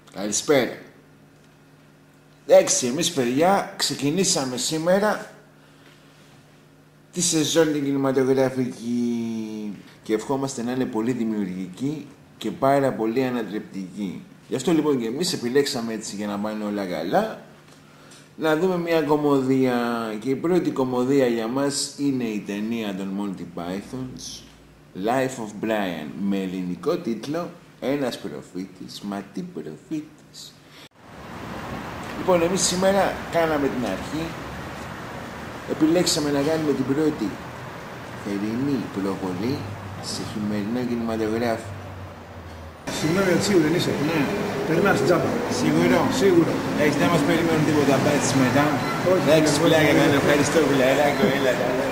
Καλησπέρα. Εντάξει, εμείς παιδιά ξεκινήσαμε σήμερα τη σεζόν την κινηματογραφική και ευχόμαστε να είναι πολύ δημιουργική και πάρα πολύ ανατρεπτική. Γι' αυτό λοιπόν και εμείς επιλέξαμε έτσι για να πάνε όλα καλά να δούμε μια κομμωδία και η πρώτη κομμωδία για μας είναι η ταινία των Monty Pythons Life of Brian με ελληνικό τίτλο Ένας προφήτης, μα τι προφήτης. Λοιπόν, εμείς σήμερα κάναμε την αρχή. Επιλέξαμε να κάνουμε την πρώτη θερινή προβολή σε χειμερινό κινηματογράφο. Συγγνώμη, σίγουρο δεν είσαι. Ναι. Περνάς τζάμπα. Σίγουρο. Σίγουρο. Εντάξει, δεν μας περιμένουν τίποτα πάτης μετά. Όχι. Εντάξει, πλάκα κάνω. Ευχαριστώ, φιλαράκο. Έλα, καλά.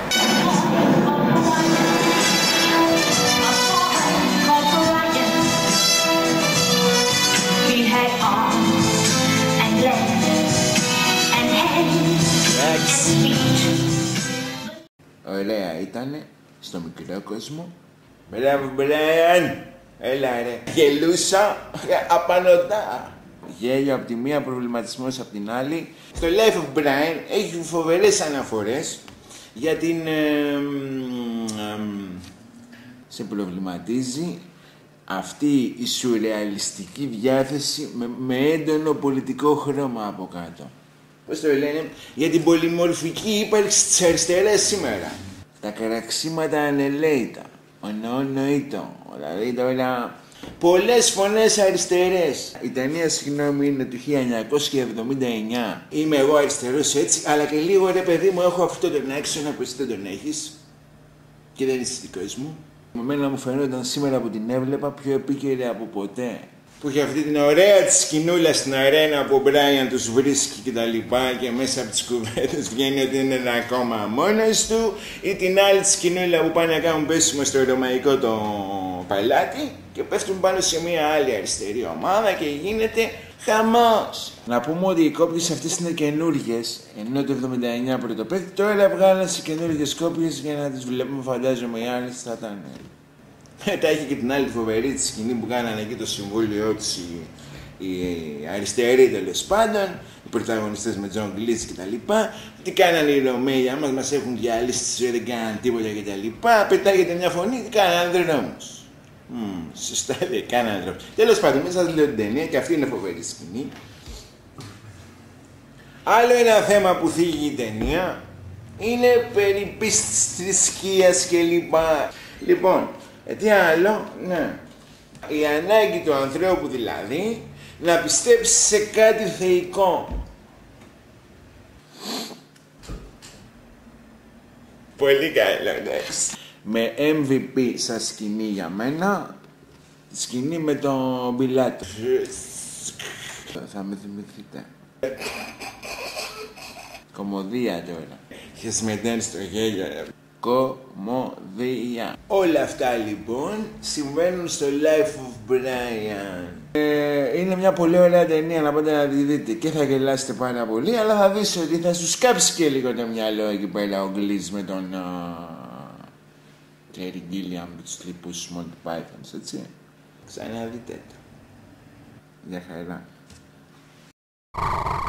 Ωραία ήτανε στο μικρό κόσμο. Μπράβο, Μπράιαν! Έλα ρε. Γελούσα απανωτά. Γέλιο από τη μία, προβληματισμός από την άλλη. Το Life of Brian έχει φοβερές αναφορές για την... σε προβληματίζει αυτή η σουρεαλιστική διάθεση με έντονο πολιτικό χρώμα από κάτω. Πώς το λένε, για την πολυμορφική ύπαρξη της αριστεράς σήμερα. Τα καραξίματα ανελαίητα, ονοήτο, δηλαδή τώρα πολλές φωνές αριστερές. Η ταινία, συγγνώμη, είναι του 1979. Είμαι εγώ αριστερός έτσι, αλλά και λίγο ρε παιδί μου έχω αυτό τον άξονα που εσύ δεν τον έχεις και δεν είσαι δικός μου. Εμένα μου φαινόταν σήμερα που την έβλεπα πιο επίκαιρη από ποτέ. Που έχει αυτή την ωραία τη σκηνούλα στην αρένα που ο Μπράιαν τους βρίσκει και τα λοιπά και μέσα από τις κουβέντες βγαίνει ότι είναι ένα ακόμα μόνος του, ή την άλλη τη σκηνούλα που πάνε να κάνουν πέσιμο στο ρωμαϊκό το παλάτι και πέφτουν πάνω σε μια άλλη αριστερή ομάδα και γίνεται χαμός. Να πούμε ότι οι κόπιες αυτές είναι καινούργιες, ενώ το 79 πρωτοπαίχτη, τώρα βγάλαν σε καινούργιες κόπιες για να τις βλέπουμε, φαντάζομαι οι άλλες θα ήταν. Μετά έχει και την άλλη φοβερή τη σκηνή που κάνανε εκεί το συμβούλιο της οι αριστεροί τέλος πάντων, οι πρωταγωνιστές με Τζον Γκλίτς και τα λοιπά. Τι κάνανε οι Ρωμαίοι, άμα μας έχουν διαλύσει τη ζωή, δεν κάνανε τίποτα και τα λοιπά. Πετάγεται μια φωνή, τι κάνανε δρόμους. Σωστά δεν κάνανε δρόμους. Τέλος πάντων, μην σας λέω την ταινία και αυτή είναι φοβερή σκηνή. Άλλο ένα θέμα που θίγει η ταινία είναι περί πίστης, θρησκείας κλπ. Λοιπόν, τι άλλο, ναι. Η ανάγκη του ανθρώπου δηλαδή να πιστέψει σε κάτι θεϊκό. Πολύ καλό, εντάξει. Με MVP σαν σκηνή για μένα, σκηνή με τον Πιλάτο. Θα με θυμηθείτε. Κομμωδία τώρα. Και συμμετέχει στο γέλιο, ρε. Κομμωδία. Όλα αυτά λοιπόν συμβαίνουν στο Life of Brian. Είναι μια πολύ ωραία ταινία να πάτε να τη δείτε και θα γελάσετε πάρα πολύ, αλλά θα δεις ότι θα σου σκάψει και λίγο το μυαλό εκεί πέρα ο Γκλίτς με τον Terry Gilliam με τους λοιπούς Monty Pythons, έτσι. Ξαναδείτε το. Για χαρά.